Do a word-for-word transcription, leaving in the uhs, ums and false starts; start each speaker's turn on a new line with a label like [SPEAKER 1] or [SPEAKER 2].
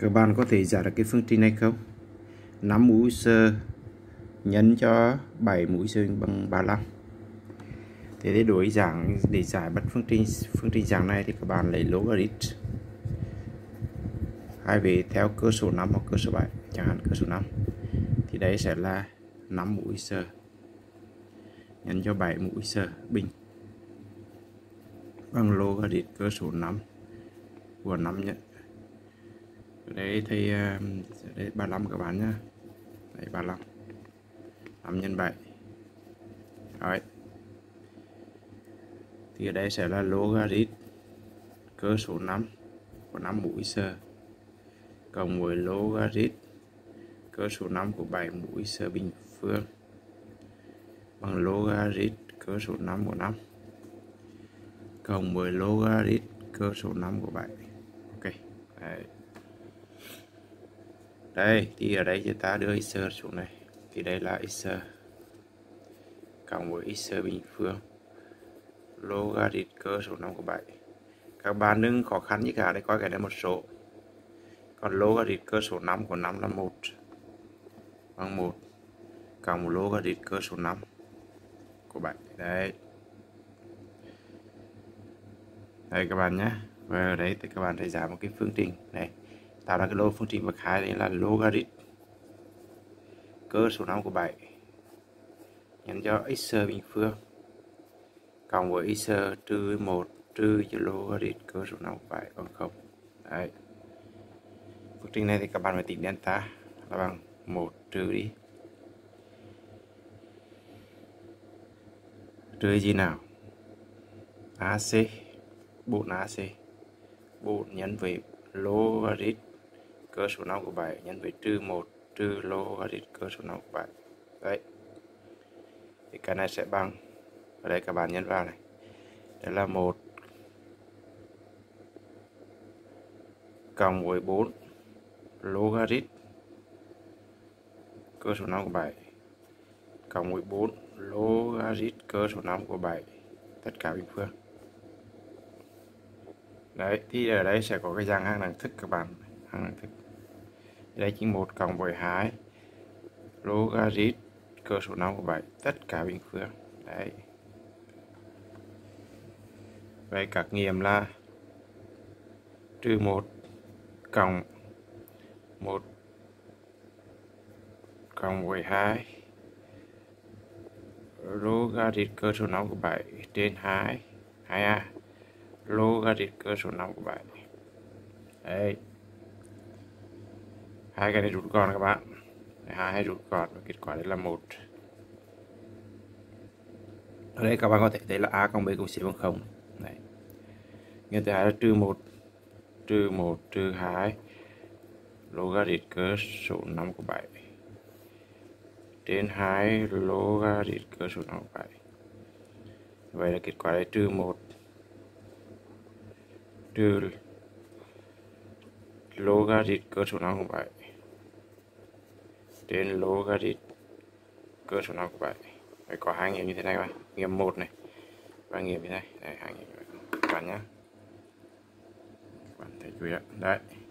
[SPEAKER 1] Các bạn có thể giải được cái phương trình này không? năm mũ sơ nhân cho bảy mũ sơ bằng ba mươi lăm. Thế để đối dạng để giải bắt phương trình phương trình dạng này thì các bạn lấy logarit hai về theo cơ số năm hoặc cơ số bảy, chẳng hạn cơ số năm. Thì đây sẽ là năm mũ sơ nhân cho bảy mũ sơ bình bằng logarit cơ số năm của năm nhé. Đấy thì đây ba mươi lăm các bạn nhé. Đấy ba mươi lăm. năm nhân bảy. Rồi. Thì ở đây sẽ là logarit cơ số năm của năm mũi sơ cộng với logarit cơ số năm của bảy mũi sơ bình phương bằng logarit cơ số năm của năm cộng với logarit cơ số năm của bảy. Ok. Đấy. Đây thì ở đây chúng ta đưa x xuống này, thì đây là x cộng với x bình phương logarit cơ số năm của bảy. Các bạn đừng khó khăn như cả để coi cái này một số. Còn logarit cơ số năm của năm là một bằng một cộng logarit cơ số năm của bảy. Đấy. Đây các bạn nhé. Và ở đây thì các bạn thấy giải một cái phương trình này, tạo ra cái lô phương trình bậc hai đấy là logarit cơ số năm của bảy nhân cho x bình phương cộng với x trừ một trừ cho logarit cơ số năm của bảy bằng không. Đấy. Phương trình này thì các bạn phải tính delta là bằng một trừ đi. Trừ gì nào? a xê, bốn a xê. bốn nhân với logarit cơ số năm của bảy nhân với trừ một trừ logarit cơ số năm của bảy. Đấy. Thì cái này sẽ bằng, ở đây các bạn nhân vào này. Đây là một cộng với bốn logarit cơ số năm của bảy cộng với bốn logarit cơ số năm của bảy tất cả bình phương. Đấy, thì ở đây sẽ có cái dạng hằng đẳng thức các bạn, hằng đẳng thức. Đây chính một cộng với hai logarit cơ số năm của bảy tất cả bình phương. Đấy. Vậy các nghiệm là trừ một cộng một cộng với hai logarit cơ số năm của bảy trên hai, hai a logarit cơ số năm của bảy. Đấy. Hai cái này rút gọn các bạn. Hai hay rút gọn và kết quả đây là một. Ở đây các bạn có thể thấy là a cộng b cộng c bằng không. Đấy. Nguyên thứ hai là trừ một trừ một trừ hai logarit cơ số năm của bảy trên hai logarit cơ số năm của bảy. Vậy là kết quả là trừ một trừ logarit cơ số năm của bảy trên logarit cơ số năm của bảy. Vậy có hai nghiệm như thế này các bạn. Nghiệm một này và nghiệm như thế này. Đây, hai nghiệm các bạn nhé. Các bạn thấy chưa ạ? Đấy.